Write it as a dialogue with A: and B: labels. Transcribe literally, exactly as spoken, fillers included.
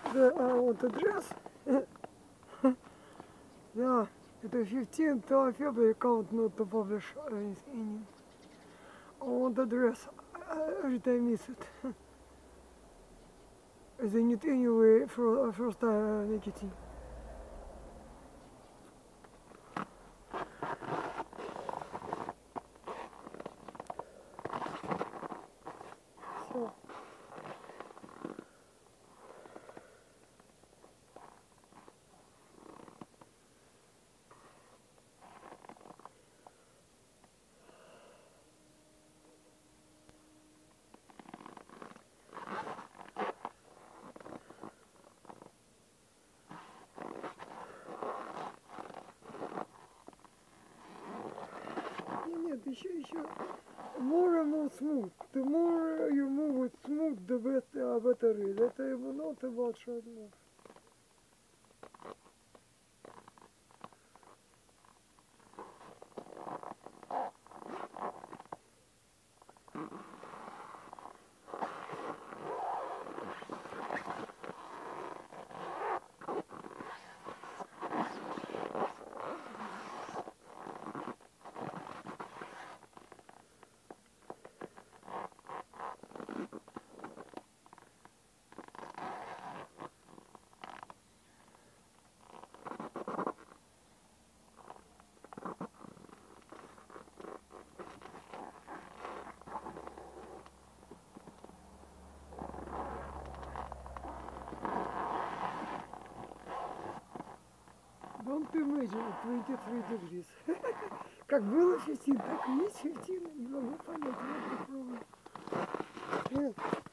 A: the, I want to dress. Yeah, это fifteenth of February count not to publish anything. I want to dress. Every time I miss it. They need anyway for first time make it. So. Нет, еще, еще. More and more smooth. The more you move it smooth, the better, uh, better it is. That I will not about short move. Don't imagine twenty-three degrees. Как было fifteen, так и есть fifteen. Не могу понять, я попробую.